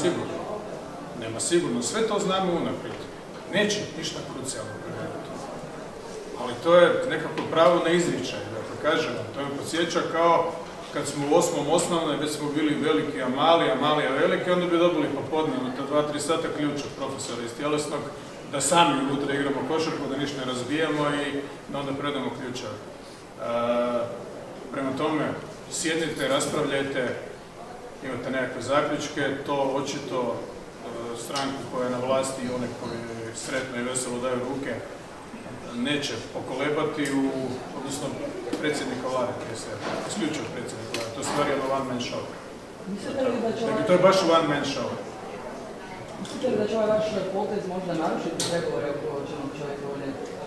sigurno. Nema sigurno. Sve to znamo unaprijed. Neće ništa krucijalno promijeniti. Ali to je nekako pravo na izričaj. Dakle, kažem vam, to me podsjeća kao kad smo u 8. osnovnoj, već smo bili veliki, a mali, a veliki, onda bi dobili popodne ta 2-3 sata ključ od profesora iz tjelesnog, da sami unutra igramo košarku, da ništa ne razbijamo i da onda predamo ključa. Prema tome, sjednite, raspravljajte, imate nekakve zaključke, to očito stranku koja je na vlasti i one koje sretno i veselo daju ruke neće pokolebati, odnosno predsjednika vlade, isključivo predsjednika vlade, to je stvar jedan one man show. Dakle, to je baš one man show. Mislite li da će ovaj vaš potez možda narušiti pregovore oko čelnog čovjeka ovdje?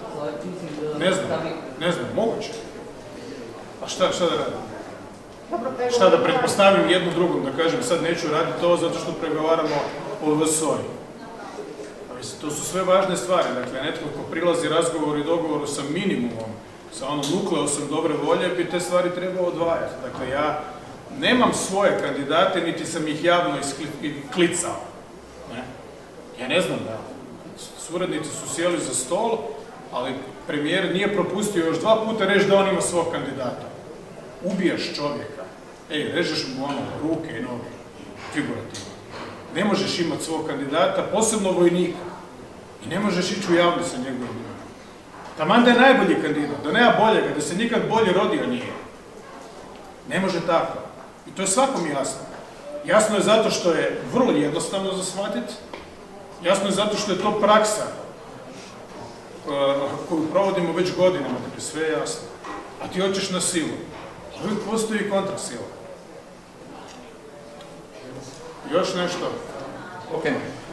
Ne znam, moguće. A šta da radim? Šta da pretpostavim jednu drugom, da kažem sad neću raditi to zato što pregovaramo o VSOJ. To su sve važne stvari, dakle netko ko prilazi razgovoru i dogovoru sa minimumom, sa onom nukleosom dobre volje, bi te stvari trebao odvajati. Dakle, ja nemam svoje kandidate, niti sam ih javno klicao. Ja ne znam da. Suradnici su sjeli za stol, ali premijer nije propustio još 2 puta reći da on ima svog kandidata. Ubijaš čovjeka, režeš mu ruke i noge, figurativno. Ne možeš imati svog kandidata, posebno vojnika. I ne možeš ići u javnost sa njegovim imenom. Taman da je najbolji kandidat, da nema boljega, da se nikad bolje rodio nije. Ne može tako. I to je svakom jasno. Jasno je zato što je vrlo jednostavno za shvatiti. Jasno je zato što je to praksa koju provodimo već godinama, da je sve jasno. A ti hoćeš na silu. Ali uvijek postoji i kontrasila. Još nešto? Ok.